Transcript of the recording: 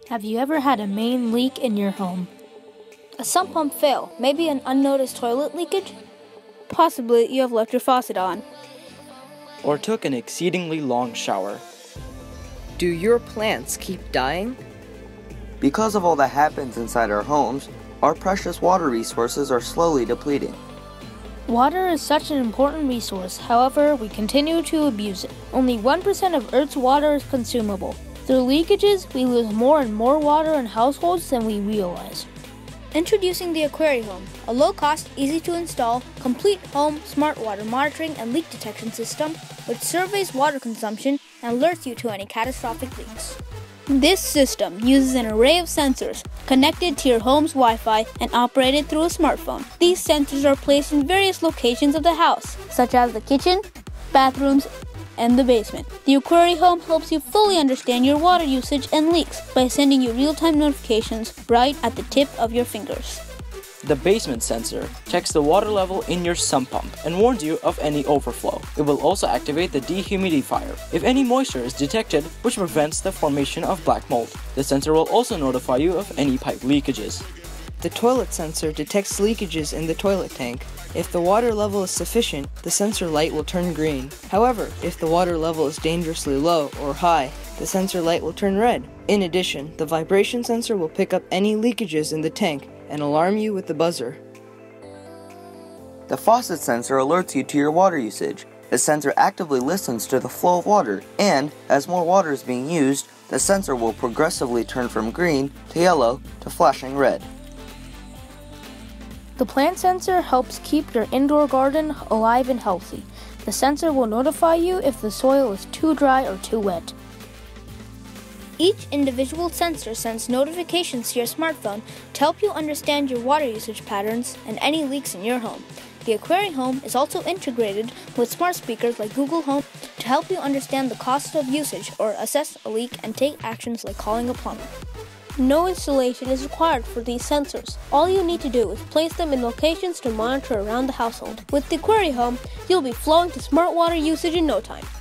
Have you ever had a main leak in your home? A sump pump fail, maybe an unnoticed toilet leakage? Possibly you have left your faucet on. Or took an exceedingly long shower. Do your plants keep dying? Because of all that happens inside our homes, our precious water resources are slowly depleting. Water is such an important resource, however, we continue to abuse it. Only 1% of Earth's water is consumable. Through leakages, we lose more and more water in households than we realize. Introducing the AquariiHome, a low-cost, easy-to-install, complete home smart water monitoring and leak detection system which surveys water consumption and alerts you to any catastrophic leaks. This system uses an array of sensors connected to your home's Wi-Fi and operated through a smartphone. These sensors are placed in various locations of the house, such as the kitchen, bathrooms, and the basement. The AquariiHome helps you fully understand your water usage and leaks by sending you real-time notifications right at the tip of your fingers. The basement sensor checks the water level in your sump pump and warns you of any overflow. It will also activate the dehumidifier if any moisture is detected, which prevents the formation of black mold. The sensor will also notify you of any pipe leakages. The toilet sensor detects leakages in the toilet tank. If the water level is sufficient, the sensor light will turn green. However, if the water level is dangerously low or high, the sensor light will turn red. In addition, the vibration sensor will pick up any leakages in the tank and alarm you with the buzzer. The faucet sensor alerts you to your water usage. The sensor actively listens to the flow of water, and as more water is being used, the sensor will progressively turn from green to yellow to flashing red. The plant sensor helps keep your indoor garden alive and healthy. The sensor will notify you if the soil is too dry or too wet. Each individual sensor sends notifications to your smartphone to help you understand your water usage patterns and any leaks in your home. The AquariiHome is also integrated with smart speakers like Google Home to help you understand the cost of usage or assess a leak and take actions like calling a plumber. No installation is required for these sensors. All you need to do is place them in locations to monitor around the household. With the AquariiHome, you'll be flowing to smart water usage in no time.